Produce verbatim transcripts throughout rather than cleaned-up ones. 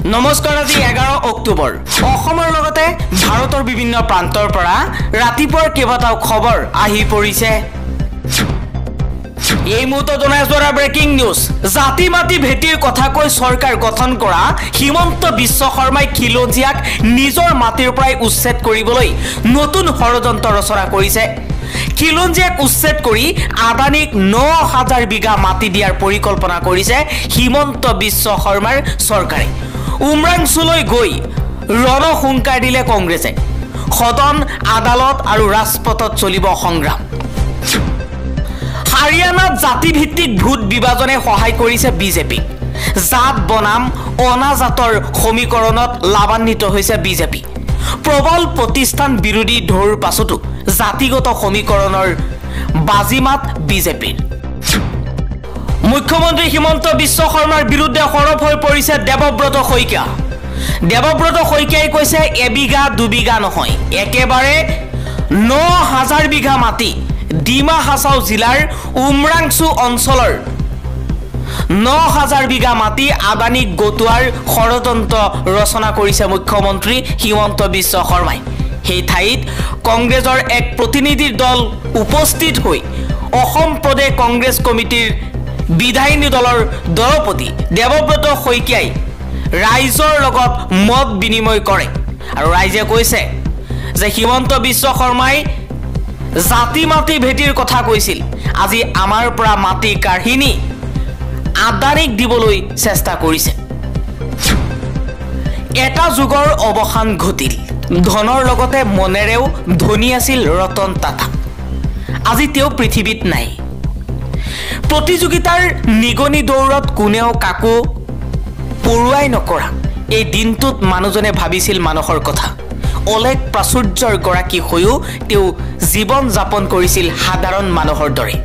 নমস্কাৰ আজি এঘাৰ অক্টোবৰ অসমৰ লগতে ভাৰতৰ বিভিন্ন প্ৰান্তৰ পৰা ৰাতিপুৱাৰ কেইবাটাও খবৰ আহি পৰিছে এই মুহূৰ্তত জনাইছোৰা ব্ৰেকিং নিউজ জাতি মাটি ভেটিৰ কথা কৈ চৰকাৰ গঠন কৰা হিমন্ত বিশ্ব শৰ্মাই খিলঞ্জীয়াক নিজৰ মাটিৰ পৰাই উচ্ছেদ কৰিবলৈ নতুন ষড়যন্ত্ৰ ৰচনা কৰিছে খিলঞ্জীয়াক উচ্ছেদ কৰি আদানীক ন হাজাৰ বিঘা মাটি দিয়াৰ পৰিকল্পনা কৰিছে হিমন্ত বিশ্ব শৰ্মাৰ চৰকাৰে উমৰাংচুলৈ গৈ ৰণসংকাৰ দিলে কংগ্ৰেছে সদন আদালত আৰু ৰাজপথত চলিব সংগ্ৰাম হাৰিয়ানাত জাতিভিত্তিক ভোট বিভাজনে সহায় কৰিছে বিজেপি জাত বনাম অনাজাতৰ সমীকৰণত লাভান্বিত হৈছে বিজেপি প্ৰবল প্ৰতিষ্ঠান বিৰোধী ঢৌৰ পাছতো জাতিগত সমীকৰণৰ বাজিমাত বিজেপিৰ মুখ্যমন্ত্ৰী হিমন্ত বিশ্ব শৰ্মাৰ বিৰুদ্ধে সৰব হৈ পৰিছে দেৱব্ৰত শইকীয়া দেৱব্ৰত শইকীয়াই কৈছে এবিঘা দুবিঘা নহয় একেবাৰে ন হাজাৰ বিঘা মাটি ডিমা হাছাও জিলাৰ উমৰাংচু অঞ্চলৰ ন হাজাৰ বিঘা মাটি আদানীক গটোৱাৰ ষড়যন্ত্ৰ ৰচনা কৰিছে মুখ্যমন্ত্ৰী হিমন্ত বিশ্ব শৰ্মাই সেই ঠাইত কংগ্ৰেছৰ এক প্ৰতিনিধিৰ দল উপস্থিত হৈ অসম প্ৰদেশ কংগ্ৰেছ কমিটিৰ বিধায়িনী দলৰ দলপতি দেৱব্ৰত শইকীয়াই ৰাইজৰ লগত মত বিনিময় কৰে আৰু ৰাইজে কৈছে যে হিমন্ত বিশ্ব শৰ্মাই জাতি মাটি ভেটিৰ কথা কৈছিল আজি আমাৰ পৰা মাটি কাঢ়িনি আদানীক দিবলৈ চেষ্টা কৰিছে এটা যুগৰ অৱসান ঘটিল ধনৰ লগতে মনেৰেও ধনী আছিল ৰতন টাটা আজি তেওঁ পৃথিৱীত নাই প্ৰতিযোগিতাৰ নিগনি দৌৰত কোনেও কাকো পৰুৱাই নকৰা এই দিনটোত মানুহজনে ভাবিছিল মানুহৰ কথা অলেখ প্ৰাচুৰ্যৰ গৰাকী হৈও তেওঁ জীৱন যাপন কৰিছিল সাধাৰণ মানুহৰ দৰে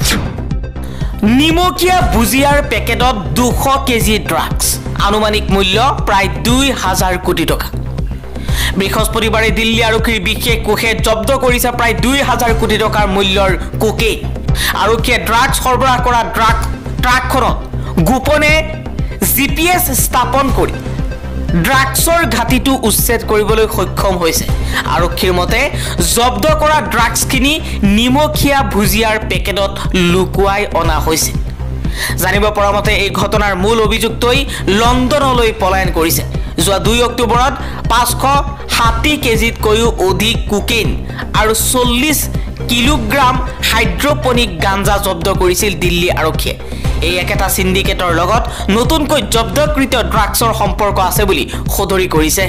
নিমকীয়া ভুজিয়াৰ পেকেটত দুশ কেজি ড্ৰাগছ আনুমানিক মূল্য প্ৰায় দুই হাজাৰ কোটি টকা বৃহস্পতিবাৰে দিল্লী আৰক্ষীৰ বিশেষ কোষে জব্দ কৰিছে প্ৰায় দুই হাজাৰ কোটি টকাৰ মূল্যৰ কোকেইন আৰক্ষীয়ে ড্ৰাগছ সৰবৰাহ কৰা ড্ৰাগ ট্ৰাকখনত গোপনে জি পি এছ স্থাপন কৰি ড্ৰাগছৰ ঘাটিটো উচ্ছেদ কৰিবলৈ সক্ষম হৈছে আৰক্ষীৰ মতে জব্দ কৰা ড্ৰাগছখিনি নিমখীয়া ভুজিয়াৰ পেকেটত লুকুৱাই অনা হৈছে জানিব পৰা মতে এই ঘটনাৰ মূল অভিযুক্তই লণ্ডনলৈ পলায়ন কৰিছে যোৱা দুই অক্টোবৰত পাঁচশ ষাঠি কেজিতকৈও অধিক কোকেইন আৰু চল্লিছ কিলোগ্ৰাম হাইড্ৰপনিক গাঞ্জা জব্দ কৰিছিল দিল্লী আৰক্ষীয়ে এই একেটা সিন্ডিকেটৰ লগত নতুনকৈ জব্দকৃত ড্ৰাগছৰ সম্পৰ্ক আছে বুলি সদৰি কৰিছে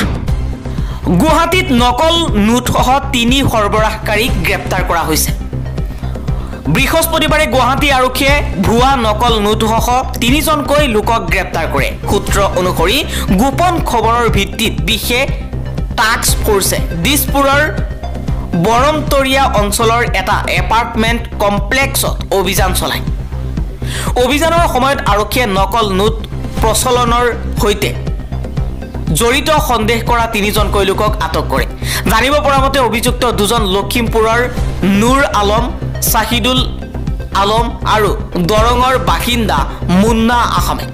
গুৱাহাটীত নকল নোটসহ তিনি সৰবৰাহকাৰীক গ্ৰেপ্তাৰ কৰা হৈছে বৃহস্পতিবাৰে গুৱাহাটী আৰক্ষীয়ে ভুৱা নকল নোটসহ তিনিজনকৈ লোকক গ্ৰেপ্তাৰ কৰে সূত্ৰ অনুসৰি গোপন খবৰৰ ভিত্তিত বিশেষ টাস্ক ফৰ্চে দিছপুৰৰ বৰমতৰীয়া অঞ্চলৰ এটা এপাৰ্টমেণ্ট কমপ্লেক্সত অভিযান চলায় অভিযানৰ সময়ত আৰক্ষীয়ে নকল নোট প্ৰচলনৰ হৈতে জড়িত সন্দেহ কৰা তিনিজনকৈ লোকক আটক কৰে জানিব পৰা মতে অভিযুক্ত দুজন লখিমপুৰৰ নুৰ আলম শাহিদুল আলম আৰু দৰঙৰ বাসিন্দা মুন্না আহমেদ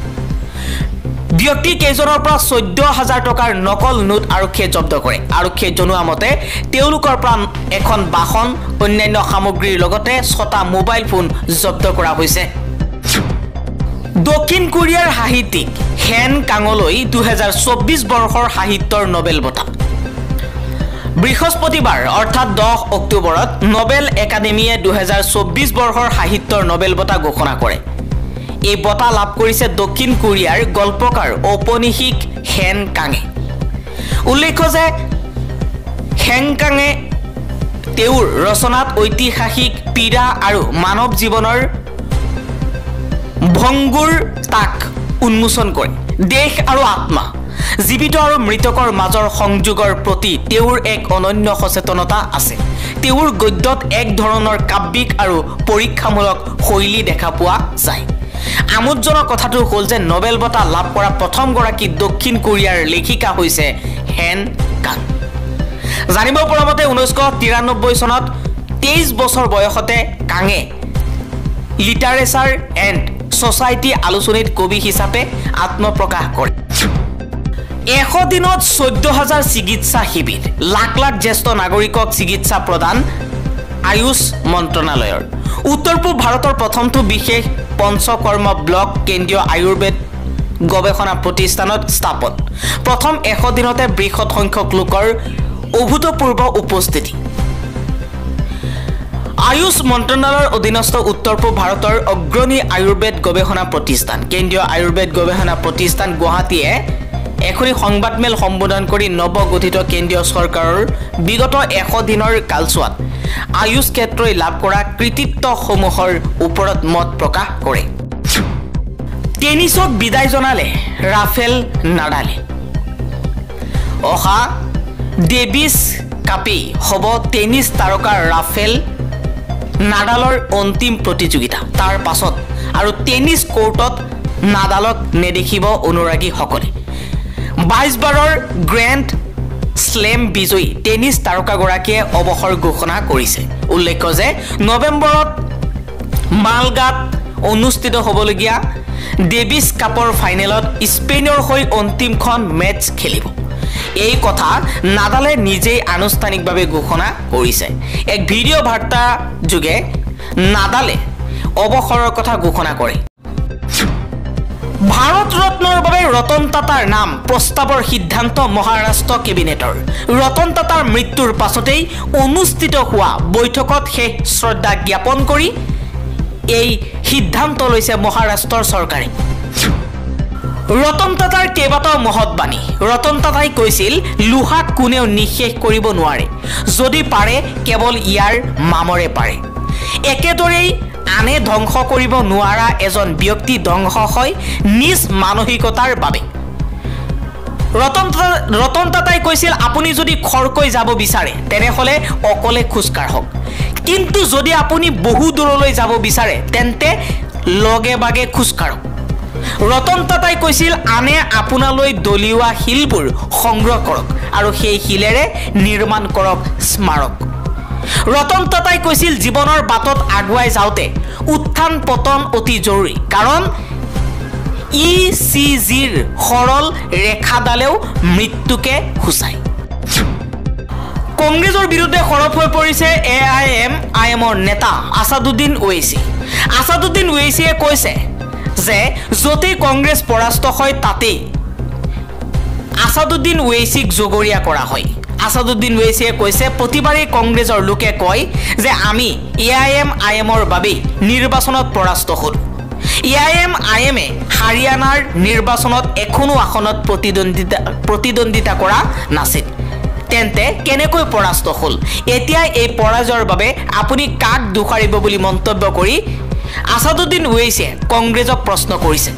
ব্যক্তি কেইজনৰ পৰা চৈধ্য হাজাৰ টকাৰ নকল নোট আৰক্ষীয়ে জব্দ কৰে আৰক্ষীয়ে জনোৱা মতে তেওঁলোকৰ পৰা এখন বাহন অন্যান্য সামগ্ৰীৰ লগতে ছটা মোবাইল ফোন জব্দ কৰা হৈছে দক্ষিণ কোৰিয়াৰ সাহিত্যিক হেন কাঙলৈ দুহেজাৰ চৌব্বিছ বৰ্ষৰ সাহিত্যৰ নোবেল বঁটা বৃহস্পতিবাৰ অৰ্থাৎ দহ অক্টোবৰত নোবেল একাডেমীয়ে দুহেজাৰ চৌব্বিছ বৰ্ষৰ সাহিত্যৰ নোবেল বঁটা ঘোষণা কৰে এই বঁটা লাভ কৰিছে দক্ষিণ কোৰিয়াৰ গল্পকাৰ ঔপনিষিক হেন কাঙে উল্লেখ্য যে হেন কাঙে তেওঁৰ ৰচনাত ঐতিহাসিক পীড়া আৰু মানৱ জীৱনৰ ভংগুৰ তাক উন্মোচন কৰে দেশ আৰু আত্মা জীৱিত আৰু মৃতকৰ মাজৰ সংযোগৰ প্ৰতি তেওঁৰ এক অনন্য সচেতনতা আছে তেওঁৰ গদ্যত এক ধৰণৰ কাব্যিক আৰু পৰীক্ষামূলক শৈলী দেখা পোৱা যায় আমোদজনক কথাটো হ'ল যে নোবেল বঁটা লাভ কৰা প্ৰথমগৰাকী দক্ষিণ কোৰিয়াৰ লেখিকা হৈছে হেন কাং জানিব পৰা মতে ঊনৈছশ তিৰানব্বৈ চনত তেইছ বছৰ বয়সতে কাঙে লিটাৰেচাৰ এণ্ড সোসাইটি আলোচনীত কবি হিচাপে আত্মপ্ৰকাশ কৰে এশ দিনত চৈধ্য হাজাৰ চিকিৎসা শিবিৰ লাখ লাখ জ্যেষ্ঠ নাগৰিকক চিকিৎসা প্ৰদান আয়ুষ মন্ত্ৰণালয়ৰ উত্তৰ পূব ভাৰতৰ প্ৰথমটো বিশেষ পঞ্চকৰ্ম ব্লক কেন্দ্ৰীয় আয়ুৰ্বেদ গৱেষণা প্ৰতিষ্ঠানত স্থাপন প্ৰথম এশ দিনতে বৃহৎ সংখ্যক লোকৰ অভূতপূৰ্ব উপস্থিতি আয়ুষ মন্ত্ৰণালয়ৰ অধীনস্থ উত্তৰ পূব ভাৰতৰ অগ্ৰণী আয়ুৰ্বেদ গৱেষণা প্ৰতিষ্ঠান কেন্দ্ৰীয় আয়ুৰ্বেদ গৱেষণা প্ৰতিষ্ঠান গুৱাহাটীয়ে এখনি সংবাদমেল সম্বোধন কৰি নৱগঠিত কেন্দ্ৰীয় চৰকাৰৰ বিগত এশ দিনৰ কালছোৱাত আয়ুষ ক্ষেত্ৰই লাভ কৰা কৃতিত্বসমূহৰ ওপৰত মত প্ৰকাশ কৰে টেনিছক বিদায় জনালে ৰাফেল নাডালে অহা ডেভিছ কাপেই হ'ব টেনিছ তাৰকা ৰাফেল নাডালৰ অন্তিম প্ৰতিযোগিতা তাৰ পাছত আৰু টেনিছ কোৰ্টত নাডালক নেদেখিব অনুৰাগীসকলে বাইছ বাৰৰ গ্ৰেণ্ড স্লেম বিজয়ী টেনিছ তাৰকাগৰাকীয়ে অৱসৰ ঘোষণা কৰিছে উল্লেখ্য যে নৱেম্বৰত মালগাত অনুষ্ঠিত হ'বলগীয়া ডেভিছ কাপৰ ফাইনেলত স্পেইনৰ হৈ অন্তিমখন মেচ খেলিব এই কথা নাডালে নিজেই আনুষ্ঠানিকভাৱে ঘোষণা কৰিছে এক ভিডিঅ' বাৰ্তা যোগে নাডালে অৱসৰৰ কথা ঘোষণা কৰে ভাৰত ৰত্নৰ বাবে ৰতন টাটাৰ নাম প্ৰস্তাৱৰ সিদ্ধান্ত মহাৰাষ্ট্ৰ কেবিনেটৰ ৰতন টাটাৰ মৃত্যুৰ পাছতেই অনুষ্ঠিত হোৱা বৈঠকত শেষ শ্ৰদ্ধা জ্ঞাপন কৰি এই সিদ্ধান্ত লৈছে মহাৰাষ্ট্ৰৰ চৰকাৰে ৰতন টাটাৰ কেইবাটাও মহৎ বাণী ৰতন টাটাই কৈছিল লোহাক কোনেও নিঃশেষ কৰিব নোৱাৰে যদি পাৰে কেৱল ইয়াৰ মামৰে পাৰে একেদৰেই আনে ধ্বংস কৰিব নোৱাৰা এজন ব্যক্তি ধ্বংস হয় নিজ মানসিকতাৰ বাবে ৰতন ৰতন টাটাই কৈছিল আপুনি যদি খৰকৈ যাব বিচাৰে তেনেহলে অকলে খোজকাঢ়ক কিন্তু যদি আপুনি বহু দূৰলৈ যাব বিচাৰে তেন্তে লগে বাগে খোজকাঢ়ক ৰতন টাটাই কৈছিল আনে আপোনালৈ দলিওৱা শিলবোৰ সংগ্ৰহ কৰক আৰু সেই শিলেৰে নিৰ্মাণ কৰক স্মাৰক ৰতন টাটাই কৈছিল জীৱনৰ বাটত আগুৱাই যাওঁতে উত্থান পতন অতি জৰুৰী কাৰণ ই চি জিৰ সৰল ৰেখাডালেও মৃত্যুকে সূচায় কংগ্ৰেছৰ বিৰুদ্ধে সৰব হৈ পৰিছে এ আই এম আই এমৰ নেতা আসাদুদ্দিন ওৱেইচি আসাদুদ্দিন ওৱেইচিয়ে কৈছে যে যতেই কংগ্ৰেছ পৰাস্ত হয় তাতেই আসাদুদ্দিন ওৱেইচিক জগৰীয়া কৰা হয় আসাদুদ্দিন ওৱেইচিয়ে কৈছে প্ৰতিবাৰেই কংগ্ৰেছৰ লোকে কয় যে আমি এ আই এম আই এমৰ বাবে নিৰ্বাচনত পৰাস্ত হল এ আই এম আই এমে হাৰিয়ানাৰ নিৰ্বাচনত এখনো আসনত প্ৰতিদ্বন্দ্বিতা প্ৰতিদ্বন্দ্বিতা কৰা নাছিল তেন্তে কেনেকৈ পৰাস্ত হল এতিয়া এই পৰাজয়ৰ বাবে আপুনি কাক দোষাৰিব বুলি মন্তব্য কৰি আসাদুদ্দিন ওৱেইচিয়ে কংগ্ৰেছক প্ৰশ্ন কৰিছে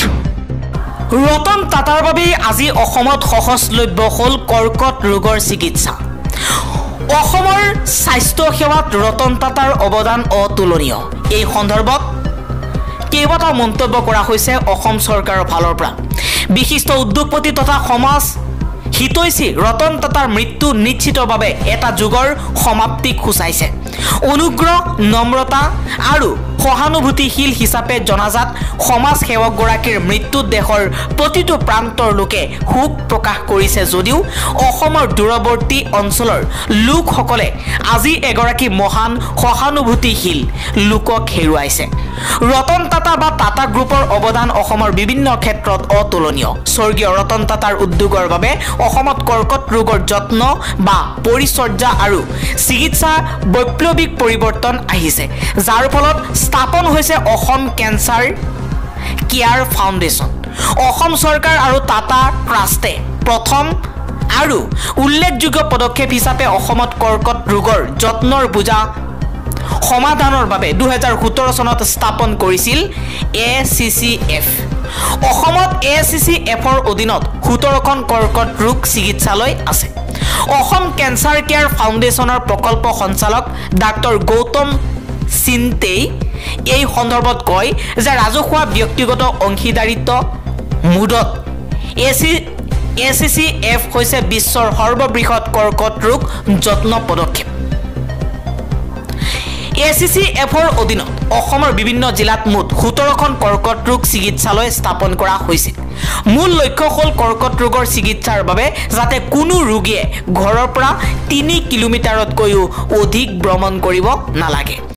ৰতন টাটাৰ বাবে আজি অসমত সহজলভ্য হল কৰ্কট ৰোগৰ চিকিৎসা অসমৰ স্বাস্থ্য সেৱাত ৰতন টাটাৰ অৱদান অতুলনীয় এই সন্দৰ্ভত কেইবাটাও মন্তব্য কৰা হৈছে অসম চৰকাৰৰ ফালৰ পৰা বিশিষ্ট উদ্যোগপতি তথা সমাজ হিতৈষী ৰতন টাটাৰ মৃত্যু নিশ্চিতভাৱে এটা যুগৰ সমাপ্তিক সূচাইছে অনুগ্ৰহ নম্ৰতা আৰু সহানুভূতিশীল হিচাপে জনাজাত সমাজ সেৱকগৰাকীৰ মৃত্যুত দেশৰ প্ৰতিটো প্ৰান্তৰ লোকে শোক প্ৰকাশ কৰিছে যদিও অসমৰ দূৰৱৰ্তী অঞ্চলৰ লোকসকলে আজি এগৰাকী মহান সহানুভূতিশীল লোকক হেৰুৱাইছে ৰতন টাটা বা টাটা গ্ৰুপৰ অৱদান অসমৰ বিভিন্ন ক্ষেত্ৰত অতুলনীয় স্বৰ্গীয় ৰতন টাটাৰ উদ্যোগৰ বাবে অসমত কৰ্কট ৰোগৰ যত্ন বা পৰিচৰ্যা আৰু চিকিৎসা বৈপ্লৱিক পৰিৱৰ্তন আহিছে যাৰ ফলত স্থাপন হৈছে Assam cancer care foundation Assam চৰকাৰ আৰু টাটা ট্ৰাষ্টে প্ৰথম আৰু উল্লেখযোগ্য পদক্ষেপ হিচাপে অসমত কৰ্কট ৰোগৰ যত্নৰ বুজা সমাধানৰ বাবে দুই হাজাৰ সোতৰ চনত স্থাপন কৰিছিল এ চি চি এফ অসমত এ চি চি এফৰ অধীনত সোতৰখন কৰ্কট ৰোগ চিকিৎসালয় আছে অসম কেন্সাৰ কেয়াৰ ফাউণ্ডেশ্যনৰ প্ৰকল্প সঞ্চালক ডাক্তৰ গৌতম সিন্তেই এই সন্দৰ্ভত কয় যে ৰাজহুৱা ব্যক্তিগত অংশীদাৰিত্ব মুডত এ চি চি এফ হৈছে বিশ্বৰ সৰ্ববৃহৎ কৰ্কট ৰোগ যত্ন পদক্ষেপ এ চি চি এফৰ অধীনত অসমৰ বিভিন্ন জিলাত মুঠ সোতৰখন কৰ্কট ৰোগ চিকিৎসালয় স্থাপন কৰা হৈছিল। মূল লক্ষ্য হ'ল কৰ্কট ৰোগৰ চিকিৎসাৰ বাবে যাতে কোনো ৰোগীয়ে ঘৰৰ পৰা তিনি কিলোমিটাৰতকৈও অধিক ভ্ৰমণ কৰিব নালাগে।